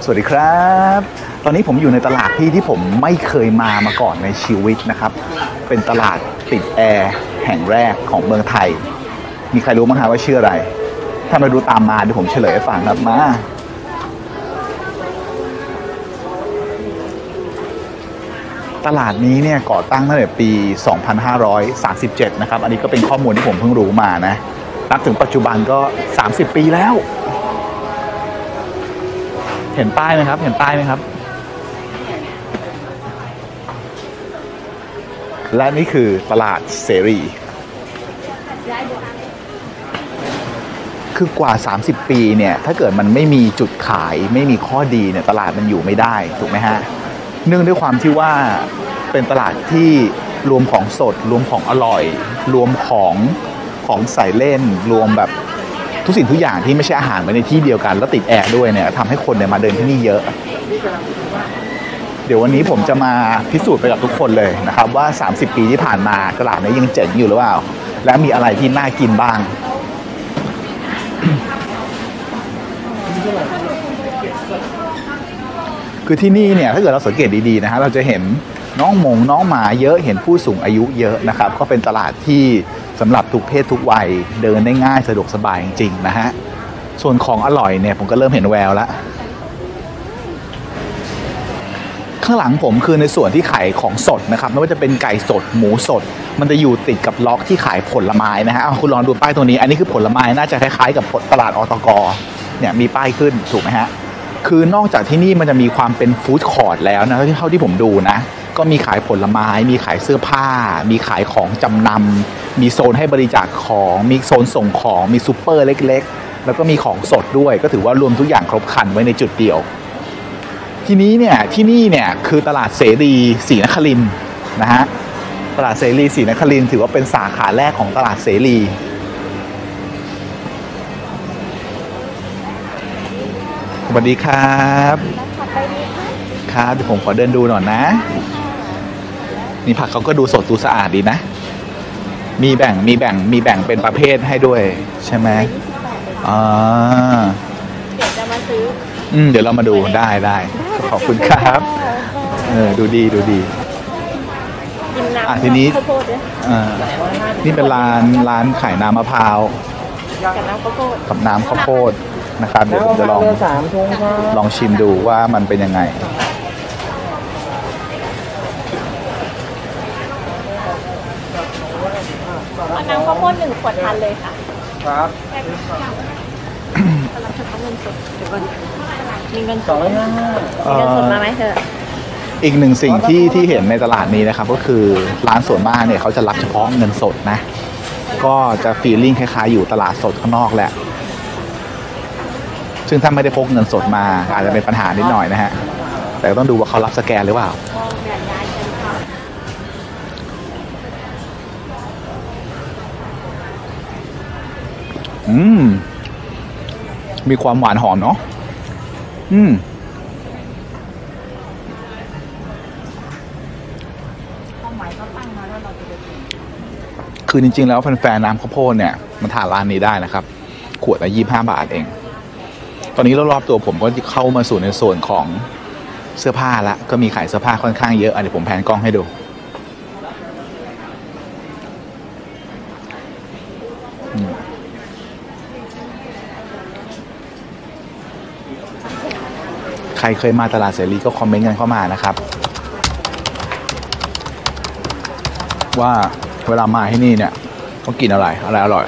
สวัสดีครับตอนนี้ผมอยู่ในตลาดที่ผมไม่เคยมาก่อนในชีวิตนะครับเป็นตลาดติดแอร์แห่งแรกของเมืองไทยมีใครรู้มั้งคะว่าชื่ออะไรถ้าไม่รู้ตามมาเดี๋ยวผมเฉลยให้ฟังครับมาตลาดนี้เนี่ยก่อตั้งตั้งแต่ปี 2537 นะครับอันนี้ก็เป็นข้อมูลที่ผมเพิ่งรู้มานะนับถึงปัจจุบันก็ 30 ปีแล้วเห็นป้ายไหมครับเห็นป้ายไหมครับและนี่คือตลาดเสรีคือกว่า30ปีเนี่ยถ้าเกิดมันไม่มีจุดขายไม่มีข้อดีเนี่ยตลาดมันอยู่ไม่ได้ถูกไหมฮะเนื่องด้วยความที่ว่าเป็นตลาดที่รวมของสดรวมของอร่อยรวมของใส่เล่นรวมแบบทุกสิ่งทุกอย่างที่ไม่ใช่อาหารไว้ในที่เดียวกันแล้วติดแอร์ด้วยเนี่ยทำให้คนเนี่ยมาเดินที่นี่เยอะเดี๋ยววันนี้ผมจะมาพิสูจน์ไปกับทุกคนเลยนะครับว่า30ปีที่ผ่านมาตลาดนี้ยังเจ๋งอยู่หรือเปล่าและมีอะไรที่น่ากินบ้างคือที่นี่เนี่ยถ้าเกิดเราสังเกตดีๆนะฮะเราจะเห็นน้องหมาเยอะเห็นผู้สูงอายุเยอะนะครับก็เป็นตลาดที่สำหรับทุกเพศทุกวัยเดินได้ง่ายสะดวกสบายจริงๆนะฮะส่วนของอร่อยเนี่ยผมก็เริ่มเห็นแววแล้วข้างหลังผมคือในส่วนที่ขายของสดนะครับไม่ว่าจะเป็นไก่สดหมูสดมันจะอยู่ติดกับล็อกที่ขายผลไม้นะฮะคุณลองดูป้ายตัวนี้อันนี้คือผลไม้น่าจะคล้ายๆกับตลาดอตก.เนี่ยมีป้ายขึ้นถูกไหมฮะคือนอกจากที่นี่มันจะมีความเป็นฟู้ดคอร์ทแล้วนะเท่าที่ผมดูนะก็มีขายผลไม้มีขายเสื้อผ้ามีขายของจำนำมีโซนให้บริจาคของมีโซนส่งของมีซูเปอร์เล็กๆแล้วก็มีของสดด้วยก็ถือว่ารวมทุกอย่างครบครันไว้ในจุดเดียวที่นี่เนี่ยคือตลาดเสรีศรีนครินทร์นะฮะตลาดเสรีศรีนครินทร์ถือว่าเป็นสาขาแรกของตลาดเสรีสวัสดีครับครับเดี๋ยวผมขอเดินดูหน่อยนะนี่ผักเขาก็ดูสดดูสะอาดดีนะมีแบ่งเป็นประเภทให้ด้วยใช่ไหมอ๋อเดี๋ยวจะมาซื้อเดี๋ยวเรามาดูได้ขอบคุณครับดูดีทีนี้นี่เป็นร้านขายน้ำมะพร้าวกับน้ำข้าวโพดนะครับเดี๋ยวผมจะลองชิมดูว่ามันเป็นยังไงน้ำข้าวโพด1 ขวดทันเลยค่ะครับมีเงินสดมาไหมเธออีกหนึ่งสิ่งที่เห็นในตลาดนี้นะครับก็คือร้านส่วนมากเนี่ยเขาจะรับเฉพาะเงินสดนะก็จะฟีลลิ่งคล้ายๆอยู่ตลาดสดข้างนอกแหละซึ่งถ้าไม่ได้พกเงินสดมาอาจจะเป็นปัญหานิดหน่อยนะฮะแต่ต้องดูว่าเขารับสแกนหรือเปล่ามีความหวานหอมเนาะคือจริงๆแล้วแฟนๆน้ำข้าวโพดเนี่ยมันทานร้านนี้ได้นะครับขวดละ25 บาทเองตอนนี้รอบๆตัวผมก็เข้ามาสู่ในส่วนของเสื้อผ้าละก็มีขายเสื้อผ้าค่อนข้างเยอะเดี๋ยวผมแพนกล้องให้ดูใครเคยมาตลาดเสรีก็คอมเมนต์กันเข้ามานะครับว่าเวลามาที่นี่เนี่ยต้องกินอะไรอร่อย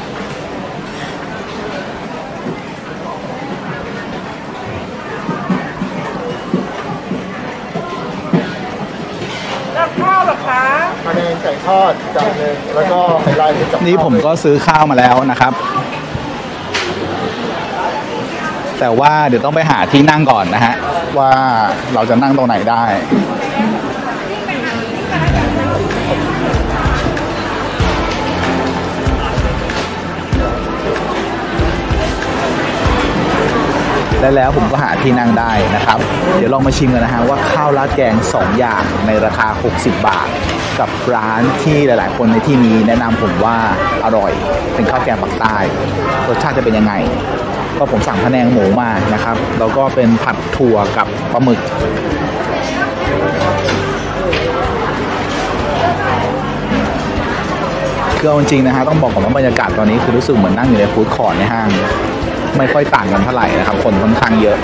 รับข้าวหรอคะคะแนนไก่ทอดจานนึงแล้วก็ไฮไลท์กับนี่ผมก็ซื้อข้าวมาแล้วนะครับแต่ว่าเดี๋ยวต้องไปหาที่นั่งก่อนนะฮะว่าเราจะนั่งตรงไหนได้แล้วผมก็หาที่นั่งได้นะครับเดี๋ยวลองมาชิมกันนะฮะว่าข้าวราดแกง2 อย่างในราคา60 บาทกับร้านที่หลายๆคนในที่นี้แนะนำผมว่าอร่อยเป็นข้าวแกงปักใต้รสชาติจะเป็นยังไงก็ผมสั่งพะแนงหมูมานะครับแล้วก็เป็นผัดถั่วกับปลาหมึกคือเอาจริงๆนะฮะต้องบอกก่อนว่าบรรยากาศตอนนี้คือรู้สึกเหมือนนั่งอยู่ในฟู้ดคอร์ทในห้างไม่ค่อยต่างกันเท่าไหร่นะครับคนค่อนข้างเยอะ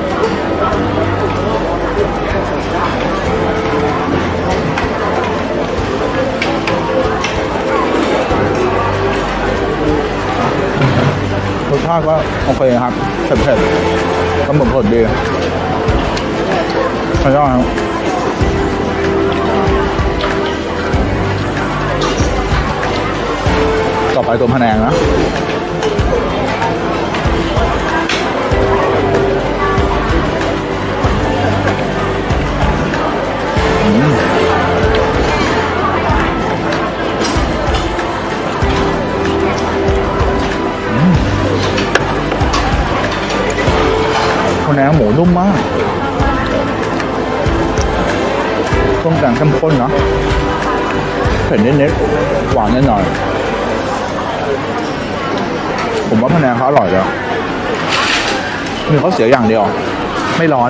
รสชาติก็โอเคครับเผ็ดๆกำลังสดดีใช่ครับต่อไปตัวพะแนงนะพะแนงหมูนุ่มมากต้มแกงเข้มข้นเนาะเผ็ดนิดๆหวานนิดหน่อยผมว่าพะแนงเขาอร่อยเลยมีเขาเสียอย่างเดียวไม่ร้อน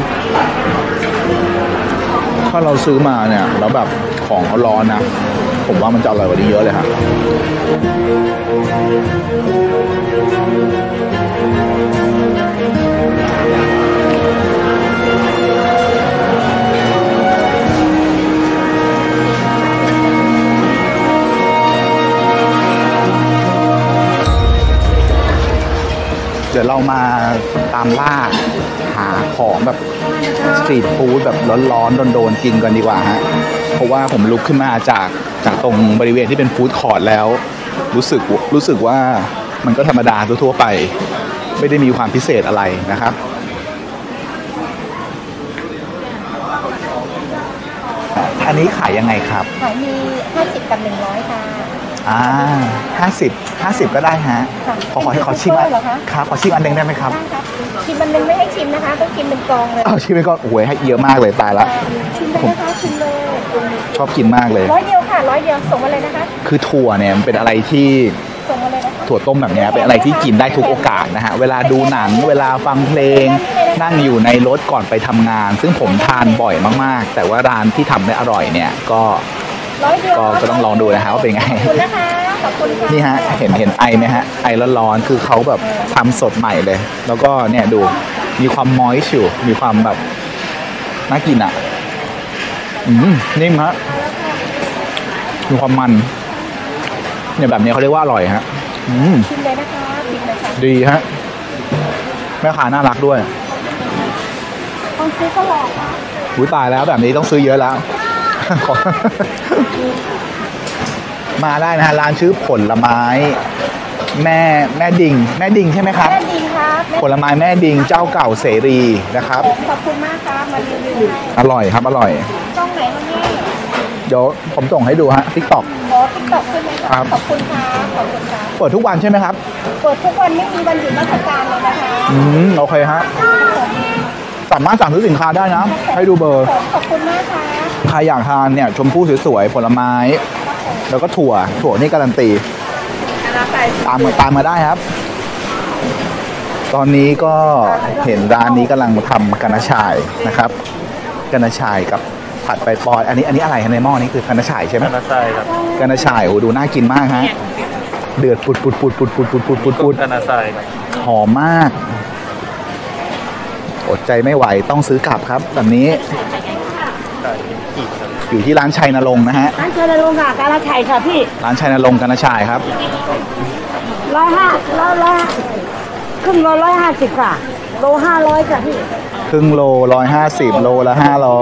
ถ้าเราซื้อมาเนี่ยแล้วแบบของเขาร้อนนะผมว่ามันจะอร่อยกว่านี้เยอะเลยครับเดี๋ยวเรามาตามล่าหาของแบบสตรีทฟู้ดแบบร้อนๆโดนๆกินกันดีกว่าฮะเพราะว่าผมลุกขึ้นมาจากตรงบริเวณที่เป็นฟู้ดคอร์ทแล้วรู้สึกว่ามันก็ธรรมดาทั่วๆไปไม่ได้มีความพิเศษอะไรนะครับอันนี้ขายยังไงครับขายมี50กับ100ค่ะ 50ก็ได้ฮะขอชิมครับขอชิมอันนึงได้ไหมครับได้ครับชิมอันนึงไม่ให้ชิมนะคะต้องกินเป็นกองเลยชิมเป็นกองโอ้ยให้เยอะมากเลยตายละชิมเลยนะคะชิมเลยชอบกินมากเลย 100 เดียวค่ะ100 เดียวส่งมาเลยนะคะคือถั่วเนี่ยมันเป็นอะไรที่ส่งมาเลยนะคะถั่วต้มแบบนี้เป็นอะไรที่กินได้ทุกโอกาสนะฮะเวลาดูหนังเวลาฟังเพลงนั่งอยู่ในรถก่อนไปทำงานซึ่งผมทานบ่อยมากๆแต่ว่าร้านที่ทำได้อร่อยเนี่ยก็ต้องลองดูนะฮะว่าเป็นไงขอบคุณนะคะขอบคุณค่ะนี่ฮะเห็นไอไหมฮะไอร้อนๆคือเขาแบบทำสดใหม่เลยแล้วก็เนี่ยดูมีความมอยส์อยู่มีความแบบน่ากินอ่ะนิ่มฮะมีความมันเนี่ยแบบนี้เขาเรียกว่าอร่อยฮะชิมเลยนะคะชิมเลยค่ะดีฮะแม่ค้าน่ารักด้วยต้องซื้อก็หลอกค่ะตายแล้วแบบนี้ต้องซื้อเยอะแล้วมาได้นะฮะร้านชื่อผลไม้แม่ดิ่งใช่ไหมครับแม่ดิ่งครับผลไม้แม่ดิ่งเจ้าเก่าเสรีนะครับขอบคุณมากครับมารีวิวให้อร่อยครับอร่อยช่องไหนคะเนี่ยเดี๋ยวผมส่งให้ดูฮะ TikTok TikTok ใช่ไหมครับขอบคุณครับขอบคุณครับเปิดทุกวันใช่ไหมครับเปิดทุกวันไม่มีวันหยุดราชการเลยนะคะโอเคฮะสามารถสั่งซื้อสินค้าได้นะให้ดูเบอร์ขอบคุณมากค่ะใครอยากทานเนี่ยชมพู่สวยๆผลไม้แล้วก็ถั่วนี่การันตีตามมาได้ครับตอนนี้ก็เห็นร้านนี้กำลังทำกะนะฉ่ายนะครับกะนะฉ่ายกับผัดใบปอยอันนี้อะไรในหม้อนี้คือกะนะฉ่ายใช่ไหมกะนะฉ่ายครับกะนะฉ่ายโอ้ดูน่ากินมากฮะเดือดปุดกะนะฉ่ายหอมมากอดใจไม่ไหวต้องซื้อกลับครับแบบนี้อยู่ที่ร้านชัยนรงค์นะฮะร้านชัยนรงค์ค่ะกะนะฉ่ายค่ะพี่ร้านชัยนรงค์กะนะฉ่ายครับ 150ครึ่งโล150ค่ะโล500ค่ะพี่ครึ่งโล150โลละ500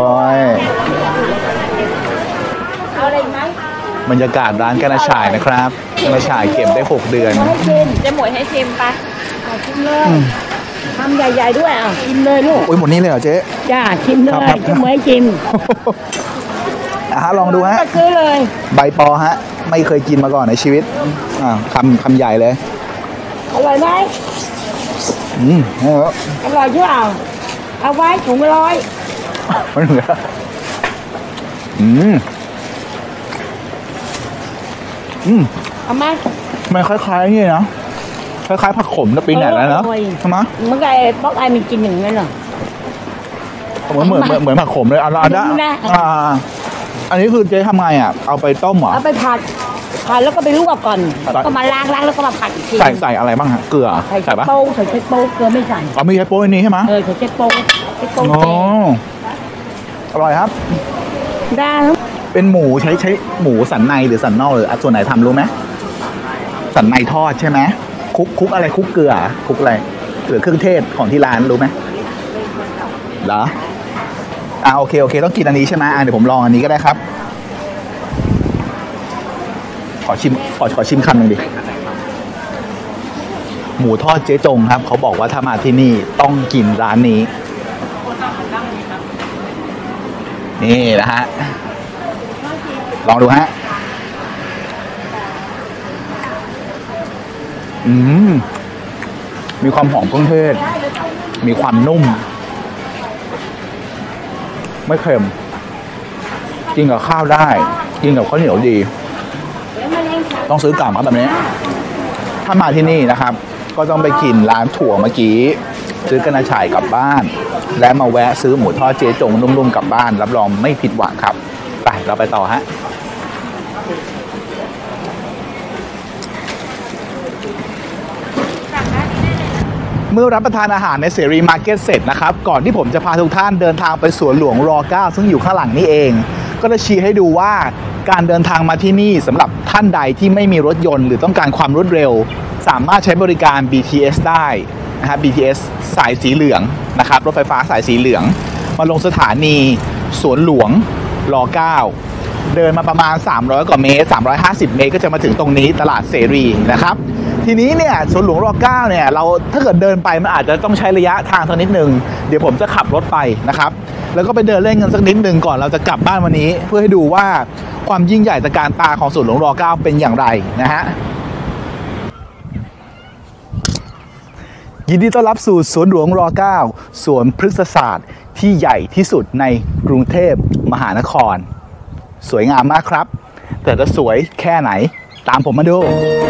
เอาอะไรไหมบรรยากาศร้านกะนะฉ่ายนะครับกะนะฉ่ายเก็บได้6เดือนจะหมดให้ชิมไปชิมเลยทำใหญ่ๆด้วยชิมเลยลูกหมดนี้เลยเหรอเจ๊จ้าชิมเลยจะหมดให้ชิมลองดูฮะซื้อเลยใบปอฮะไม่เคยกินมาก่อนในชีวิตคำใหญ่เลยอร่อยไหมอร่อยใช่เปล่าเอาไว้ถุง100 ไม่เหลือเอาไหมมันคล้ายๆนี่นะคล้ายๆผักขมนะปีไหนแล้วเนาะใช่ไหมเมื่อไงป๊อกไอมันกินอย่างนั้นเหรอเหมือนผักขมเลยเอาละอันนี้คือเจ๊ทำไงอ่ะเอาไปต้มเหรอเอาไปผัดแล้วก็ไปลวกก่อนก็มาล้างแล้วก็มาผัดอีกทีใส่อะไรบ้างฮะเกลือใส่โป๊ใส่โป๊เกลือไม่ใส่ไม่ใช่โป๊นี้ใช่ไหมใส่โป๊อ๋ออร่อยครับได้เป็นหมูใช้หมูสันในหรือสันนอกหรือส่วนไหนทำรู้ไหมสันในทอดใช่ไหมคุกอะไรคุกเกลือคุกอะไรหรือเครื่องเทศของที่ร้านรู้ไหมเหรอโอเคต้องกินอันนี้ใช่ไหมเดี๋ยวผมลองอันนี้ก็ได้ครับขอชิมคำหนึ่งดิหมูทอดเจ๊จงครับเขาบอกว่าถ้ามาที่นี่ต้องกินร้านนี้นี่นะฮะลองดูฮะมีความหอมเครื่องเทศมีความนุ่มไม่เค็มกินกับข้าวได้กินกับข้าวเหนียวดีต้องซื้อกลับครับแบบนี้ถ้ามาที่นี่นะครับก็ต้องไปกินร้านถั่วเมื่อกี้ซื้อกระชายกลับบ้านและมาแวะซื้อหมูทอดเจ๊จงนุ่มๆกลับบ้านรับรองไม่ผิดหวังครับไปเราไปต่อฮะเมื่อรับประทานอาหารในเสรีมาร์เก็ตเสร็จนะครับก่อนที่ผมจะพาทุกท่านเดินทางไปสวนหลวงร.9 ซึ่งอยู่ข้างหลังนี่เองก็จะชี้ให้ดูว่าการเดินทางมาที่นี่สำหรับท่านใดที่ไม่มีรถยนต์หรือต้องการความรวดเร็วสามารถใช้บริการ BTS ได้นะฮะ BTS สายสีเหลืองนะครับรถไฟฟ้าสายสีเหลืองมาลงสถานีสวนหลวงร.9 เดินมาประมาณ300กว่าเมตร350เมตรก็จะมาถึงตรงนี้ตลาดเสรีนะครับทีนี้เนี่ยสวนหลวงร.9 เนี่ยเราถ้าเกิดเดินไปมันอาจจะต้องใช้ระยะทางสักนิดนึงเดี๋ยวผมจะขับรถไปนะครับแล้วก็ไปเดินเล่นกันสักนิดนึงก่อนเราจะกลับบ้านวันนี้เพื่อให้ดูว่าความยิ่งใหญ่ตระการตาของสวนหลวงร.9 เป็นอย่างไรนะฮะยินดีต้อนรับสู่สวนหลวงร.9 สวนพฤกษศาสตร์ที่ใหญ่ที่สุดในกรุงเทพมหานครสวยงามมากครับแต่จะสวยแค่ไหนตามผมมาดู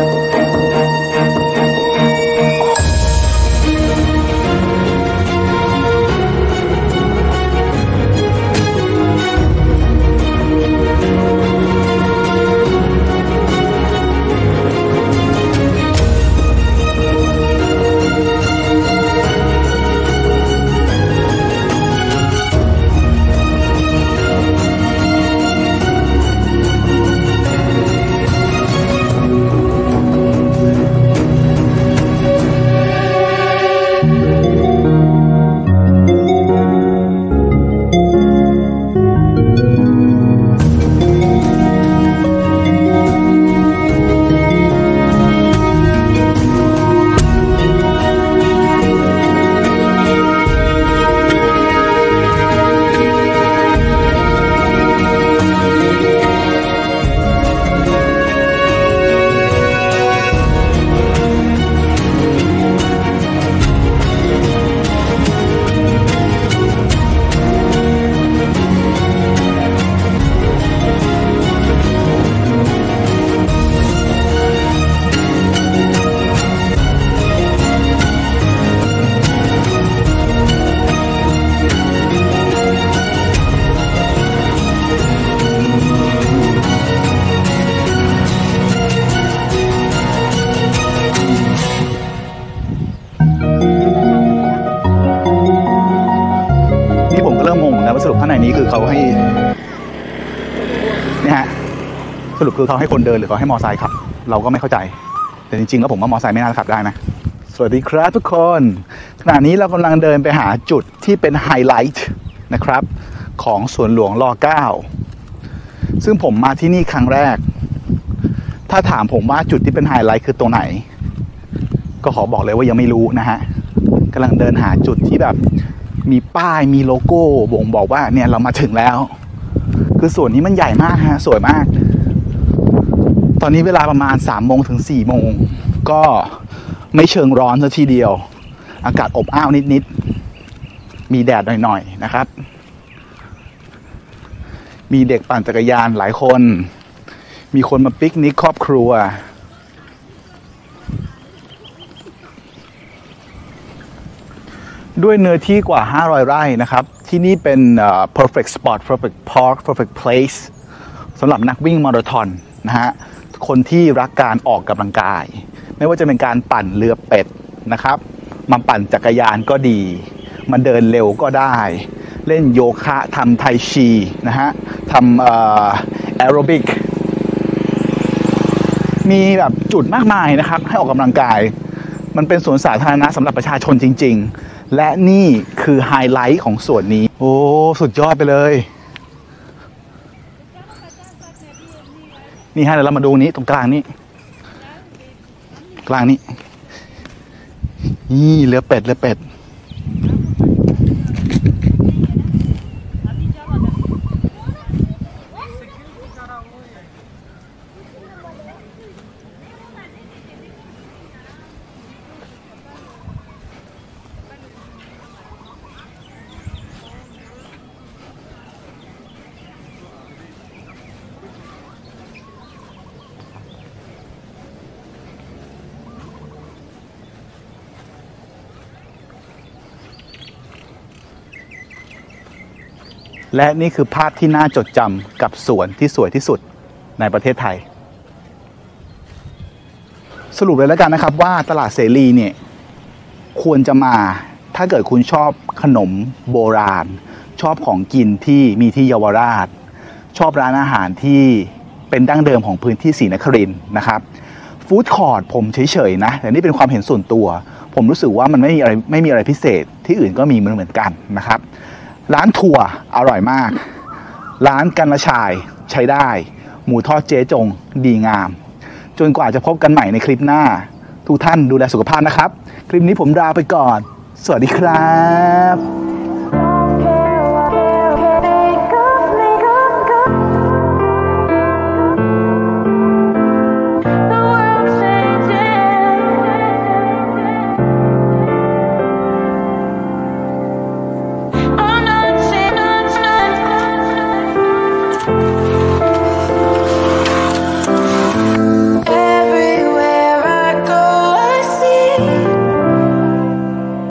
สรุปข้างในนี้คือเขาให้เนี่ยฮะสรุปคือเขาให้คนเดินหรือเขาให้มอไซค์ขับเราก็ไม่เข้าใจแต่จริงๆแล้วผมว่ามอไซค์ไม่น่าขับได้นะสวัสดีครับทุกคนขณะนี้เรากำลังเดินไปหาจุดที่เป็นไฮไลท์นะครับของสวนหลวงร.9 ซึ่งผมมาที่นี่ครั้งแรกถ้าถามผมว่าจุดที่เป็นไฮไลท์คือตรงไหนก็ขอบอกเลยว่ายังไม่รู้นะฮะกำลังเดินหาจุดที่แบบมีป้ายมีโลโก้บ่งบอกว่าเนี่ยเรามาถึงแล้วคือสวนนี้มันใหญ่มากฮะสวยมากตอนนี้เวลาประมาณ3 โมงถึง4 โมงก็ไม่เชิงร้อนซะทีเดียวอากาศอบอ้าวนิดๆมีแดดหน่อยๆนะครับมีเด็กปั่นจักรยานหลายคนมีคนมาปิกนิกครอบครัวด้วยเนื้อที่กว่า500 ไร่นะครับที่นี่เป็นperfect spot perfect park perfect place สำหรับนักวิ่งมาราธอนนะฮะคนที่รักการออกกำลังกายไม่ว่าจะเป็นการปั่นเรือเป็ดนะครับมาปั่นจักรยานก็ดีมาเดินเร็วก็ได้เล่นโยคะทำไทชีนะฮะทำแอโรบิกมีแบบจุดมากมายนะครับให้ออกกำลังกายมันเป็นสวนสาธารณะสำหรับประชาชนจริงๆและนี่คือไฮไลท์ของสวนนี้โอ้สุดยอดไปเลยนี่ฮะเดี๋ยวเรามาดูนี้ตรงกลางนี้กลางนี้นี่เรือเป็ดและนี่คือภาพที่น่าจดจำกับสวนที่สวยที่สุดในประเทศไทยสรุปเลยแล้วกันนะครับว่าตลาดเสรีเนี่ยควรจะมาถ้าเกิดคุณชอบขนมโบราณชอบของกินที่มีที่เยาวราชชอบร้านอาหารที่เป็นดั้งเดิมของพื้นที่ศรีนครินทร์นะครับฟู้ดคอร์ทผมเฉยๆนะแต่นี่เป็นความเห็นส่วนตัวผมรู้สึกว่ามันไม่มีอะไรพิเศษที่อื่นก็มีเหมือนกันนะครับร้านถั่วอร่อยมากร้านกันละชายใช้ได้หมูทอดเจ๊จงดีงามจนกว่าจะพบกันใหม่ในคลิปหน้าทุกท่านดูแลสุขภาพนะครับคลิปนี้ผมลาไปก่อนสวัสดีครับ